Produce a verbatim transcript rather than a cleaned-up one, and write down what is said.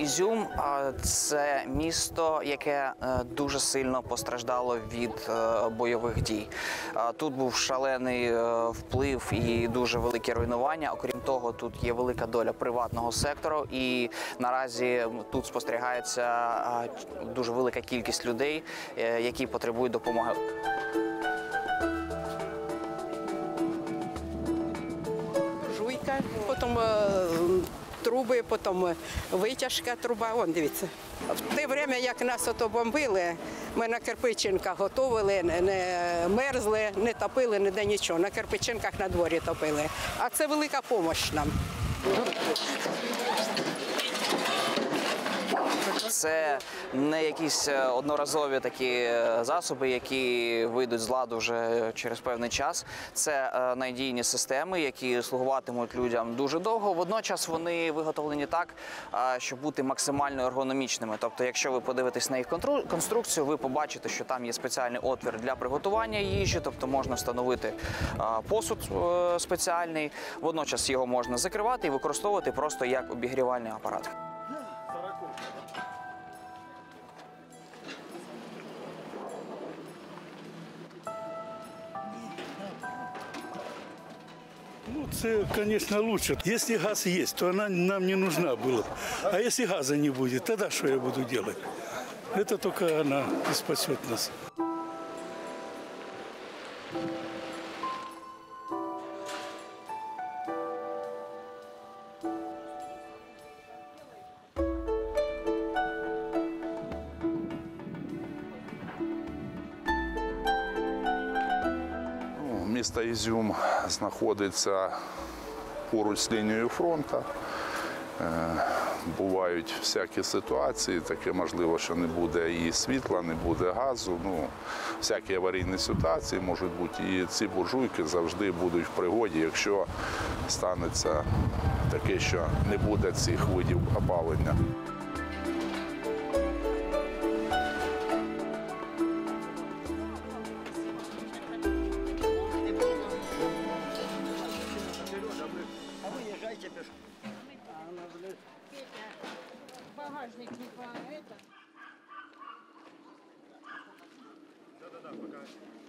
Ізюм – це місто, яке дуже сильно постраждало від бойових дій. Тут був шалений вплив і дуже велике руйнування. Окрім того, тут є велика доля приватного сектору, і наразі тут спостерігається дуже велика кількість людей, які потребують допомоги. Жуйка, потім труби, потім витяжка труба. Вон, дивіться. В те час, як нас ото бомбили, ми на кирпичинках готували, не мерзли, не топили, ніде нічого. На кирпичинках на дворі топили. А це велика допомога нам. Це не якісь одноразові такі засоби, які вийдуть з ладу вже через певний час. Це надійні системи, які слугуватимуть людям дуже довго. Водночас вони виготовлені так, щоб бути максимально ергономічними. Тобто, якщо ви подивитесь на їх конструкцію, ви побачите, що там є спеціальний отвір для приготування їжі, тобто можна встановити посуд спеціальний, водночас його можна закривати і використовувати просто як обігрівальний апарат. Ну, это, конечно, лучше. Если газ есть, то она нам не нужна была. А если газа не будет, тогда что я буду делать? Это только она и спасет нас. Місто Ізюм знаходиться поруч з лінією фронту. Бувають всякі ситуації, таке можливо, що не буде і світла, не буде газу. Ну, всякі аварійні ситуації можуть бути. І ці буржуйки завжди будуть в пригоді, якщо станеться таке, що не буде цих видів опалення. Багажник не по это. Да-да-да, пока.